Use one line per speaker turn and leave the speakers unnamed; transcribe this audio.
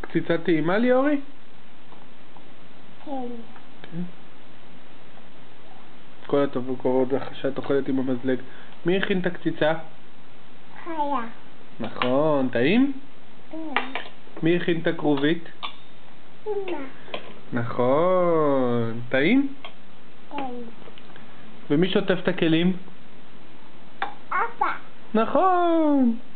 קציצה טעימה ליאורי?
כן.
כן. כל הטוב וקורות שאת אוכלת עם המזלג. מי הכין את הקציצה?
חיה.
נכון, טעים? מי הכין את הכרובית?
אמא.
נכון, טעים?
כן.
ומי שוטף את הכלים?
אבא.
נכון.